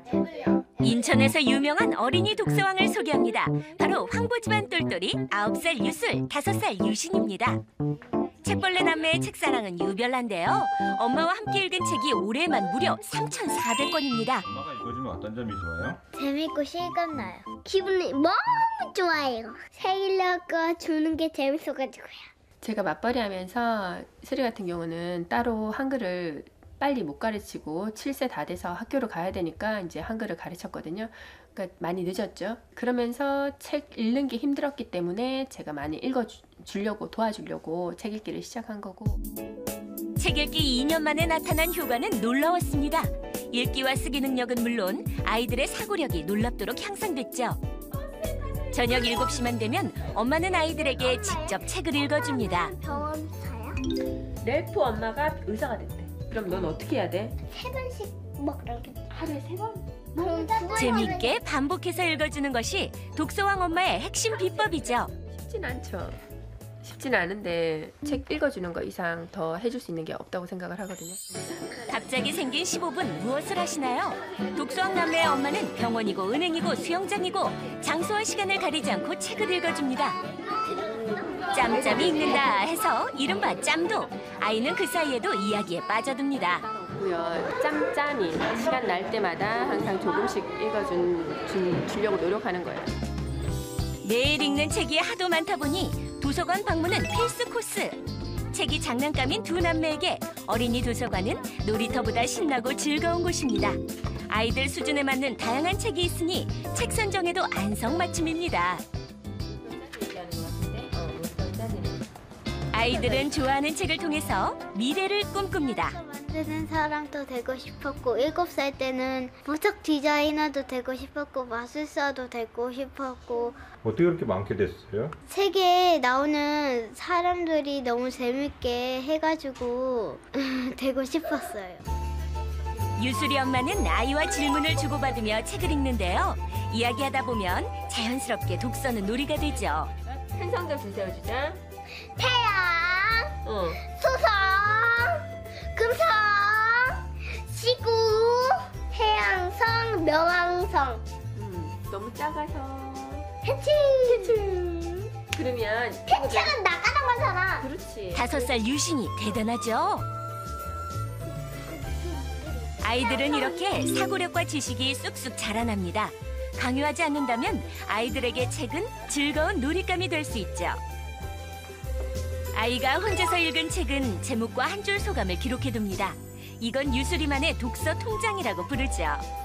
인천에서 유명한 어린이 독서왕을 소개합니다. 바로 황보집안 똘똘이 9살 유술, 5살 유신입니다. 책벌레 남매의 책사랑은 유별난데요. 엄마와 함께 읽은 책이 올해만 무려 3,400권입니다. 엄마가 읽어주면 어떤 점이 좋아요? 재밌고 실감나요. 기분이 너무 좋아요. 책 읽고 주는 게 재밌어가지고요. 제가 맞벌이 하면서 수리 같은 경우는 따로 한글을 빨리 못 가르치고 7세 다 돼서 학교로 가야 되니까 이제 한글을 가르쳤거든요. 그러니까 많이 늦었죠. 그러면서 책 읽는 게 힘들었기 때문에 제가 많이 읽어주려고 도와주려고 책 읽기를 시작한 거고. 책 읽기 2년 만에 나타난 효과는 놀라웠습니다. 읽기와 쓰기 능력은 물론 아이들의 사고력이 놀랍도록 향상됐죠. 저녁 7시만 되면 엄마는 아이들에게 직접 책을 읽어줍니다. 병원 사요? 넬프 엄마가 의사가 됐대. 그럼 넌 어떻게 해야 돼? 3번씩 먹으라고. 하루에 3번? 그럼 2번 재미있게 반복해서 읽어주는 것이 독서왕 엄마의 핵심 비법이죠. 쉽진 않죠. 쉽진 않은데 책 읽어주는 거 이상 더 해줄 수 있는 게 없다고 생각을 하거든요. 갑자기 생긴 15분 무엇을 하시나요? 독서왕 남매의 엄마는 병원이고 은행이고 수영장이고 장소와 시간을 가리지 않고 책을 읽어줍니다. 짬짬이 읽는다 해서 이른바 짬도. 아이는 그 사이에도 이야기에 빠져듭니다. 짬짬이 시간 날 때마다 항상 조금씩 읽어주려고 노력하는 거예요. 매일 읽는 책이 하도 많다 보니 도서관 방문은 필수 코스. 책이 장난감인 두 남매에게 어린이 도서관은 놀이터보다 신나고 즐거운 곳입니다. 아이들 수준에 맞는 다양한 책이 있으니 책 선정에도 안성맞춤입니다. 아이들은 좋아하는 책을 통해서 미래를 꿈꿉니다. 만드는 사람도 되고 싶었고 7살 때는 무석 디자이너도 되고 싶었고 마술사도 되고 싶었고 어떻게 그렇게 많게 됐어요? 책에 나오는 사람들이 너무 재밌게 해가지고 되고 싶었어요. 유수리 엄마는 아이와 질문을 주고받으며 책을 읽는데요. 이야기하다 보면 자연스럽게 독서는 놀이가 되죠. 한 성적 주세요, 주자. 태양, 수성, 금성, 지구, 해양성, 명왕성. 너무 작아서. 해칭. 그러면 해칭은 나가는 거잖아. 그렇지. 5살 유신이 대단하죠? 아이들은 이렇게 사고력과 지식이 쑥쑥 자라납니다. 강요하지 않는다면 아이들에게 책은 즐거운 놀잇감이 될 수 있죠. 아이가 혼자서 읽은 책은 제목과 한 줄 소감을 기록해둡니다. 이건 유수리만의 독서 통장이라고 부르죠.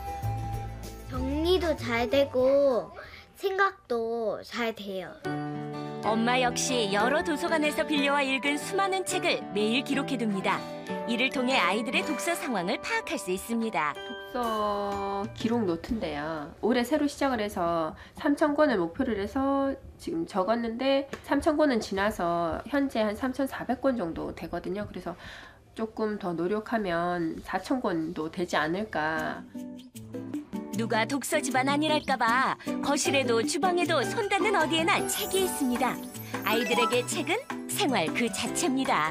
정리도 잘 되고 생각도 잘 돼요. 엄마 역시 여러 도서관에서 빌려와 읽은 수많은 책을 매일 기록해둡니다. 이를 통해 아이들의 독서 상황을 파악할 수 있습니다. 독서 기록 노트인데요. 올해 새로 시작을 해서 3,000권을 목표를 해서 지금 적었는데 3,000권은 지나서 현재 한 3,400권 정도 되거든요. 그래서 조금 더 노력하면 4,000권도 되지 않을까. 누가 독서 집안 아니랄까봐 거실에도 주방에도 손 닿는 어디에나 책이 있습니다. 아이들에게 책은 생활 그 자체입니다.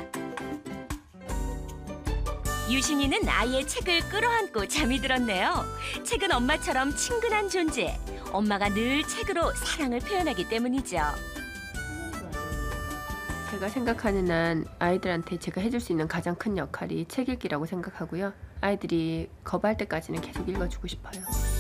유신이는 아이의 책을 끌어안고 잠이 들었네요. 책은 엄마처럼 친근한 존재. 엄마가 늘 책으로 사랑을 표현하기 때문이죠. 제가 생각하는 한 아이들한테 제가 해줄 수 있는 가장 큰 역할이 책 읽기라고 생각하고요. 아이들이 거부할 때까지는 계속 읽어주고 싶어요.